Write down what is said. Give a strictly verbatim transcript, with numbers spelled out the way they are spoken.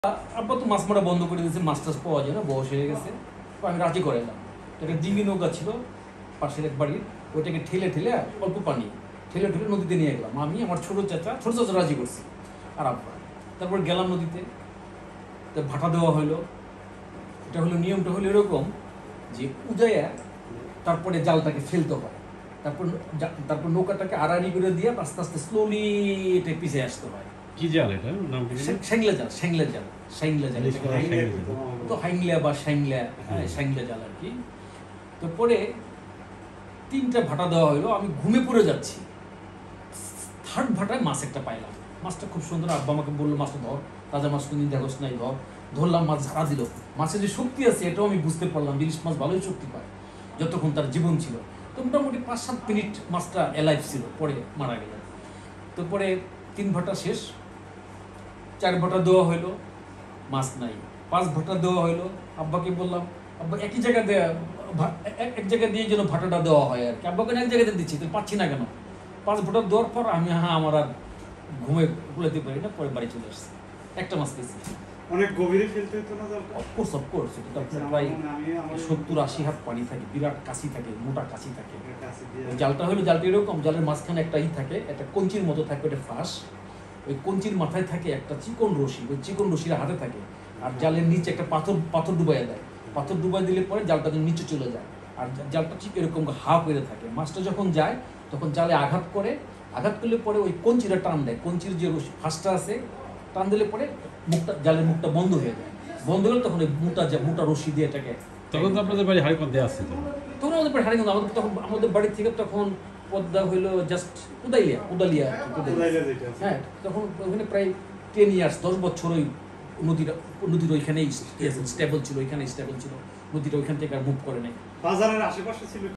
আব্বা তো মাছ মারা বন্ধ করে দিয়েছে, মাছ টাছ পাওয়া যায় না, বয়স হয়ে গেছে। তো আমি রাজি করাইলাম। একটা ডিঙ্গি নৌকা ছিল পাশের এক বাড়ির, ওইটাকে ঠেলে ঠেলে অল্প পানি ঠেলে ঠেলে নদীতে নিয়ে গেলাম। আমি আমার ছোটো চাচা ছোটো চাচা রাজি করছি আর আব্বা। তারপর গেলাম নদীতে, তো ভাটা দেওয়া হলো। এটা হলো নিয়মটা হলো এরকম যে উদয়া তারপরে জালটাকে ফেলতে হয়, তারপর তারপর নৌকাটাকে আড়াআড়ি করে দিয়ে আস্তে আস্তে স্লোলি এটা পিছিয়ে আসতে হয়। কি জাল এটা নাম কি? স্যাংলা জাল, স্যাংলা জাল, স্যাংলা জাল, তো হাইংলা বা স্যাংলা, হ্যাঁ স্যাংলা জাল আর কি। তো পরে তিনটা ভাটা দেওয়া হলো, আমি ঘুমে পড়ে যাচ্ছি। থার্ড ভাটায় মাছ একটা পাইলাম, মাছটা খুব সুন্দর। আব্বা আমাকে বললো মাছটা ধর, তাজা মাছ কোনদিন দেখোস নাই, ধর। ধরলাম, মাছ ঝাড়া দিল। মাছের যে শক্তি আছে এটাও আমি বুঝতে পারলাম, ইলিশ মাছ ভালোই শক্তি পায় যতক্ষণ তার জীবন ছিল। তো মোটামুটি পাঁচ সাত মিনিট মাছটা অ্যালাইভ ছিল, পরে মারা গেল। তো পরে তিন ভাটা শেষ, চার ভাটা দেওয়া হইলো, মাছ নাই। পাঁচ ভাটা দেওয়া হইলো, আব্বাকে বললাম আব্বা একই জায়গা দেয়া এক জায়গায় দিয়ে যেন ভাটাটা দেওয়া হয় আর কি। আব্বাকে এক জায়গাতে দিচ্ছি, তো পাচ্ছি না কেন। পাঁচ ভাটা দেওয়ার পর আমি হ্যাঁ আমার আর ঘুমে কুলাতে পারি না, পরে বাড়ি চলে আসছি। একটা মাছ পেয়েছি। অনেক গভীরে ফেলতে হতো না জালটা? অফকোর্স অফকোর্স এটা তো আপনার প্রায় সত্তর আশি হাত পানি থাকে, বিরাট কাশি থাকে, মোটা কাশি থাকে। ওই জালটা হলো, জালটা এরকম, জালের মাঝখানে একটা ই থাকে, একটা কঞ্চির মতো থাকে, ওটা ফাঁস। ওই কঞ্চির মাথায় থাকে একটা চিকন রশি, ওই চিকন রশির হাতে থাকে। আর জালের নিচে একটা পাথর পাথর ডুবাইয়া দেয়, পাথর ডুবাই দিলে পরে জালটা যেন নিচে চলে যায়। আর জালটা ঠিক এরকম হা করে থাকে। মাছটা যখন যায় তখন জালে আঘাত করে, আঘাত করলে পরে ওই কঞ্চিটা টান দেয়, কঞ্চির যে ফাঁসটা আছে টান দিলে পরে মুখটা, জালের মুখটা বন্ধ হয়ে যায়। বন্ধ হলে তখন ওই মোটা মোটা রশি দিয়ে এটাকে। তখন তো আপনাদের বাড়ি হাড়ি মধ্যে আসছে তো? তখন আমাদের বাড়ি হারিয়ে গেল। আমাদের তখন আমাদের বাড়ি থেকে তখন পদ্মা হইলো জাস্ট উদালিয়া, উদালিয়া আর কি। হ্যাঁ, তখন ওখানে প্রায় টেন ইয়ার্স, দশ বছর ওই নদীটা, নদীর ওইখানেই স্টেবল ছিল, ওইখানে স্টেবল ছিল নদীটা, ওইখান থেকে আর মুভ করে নাই। বাজারের আশেপাশে ছিল।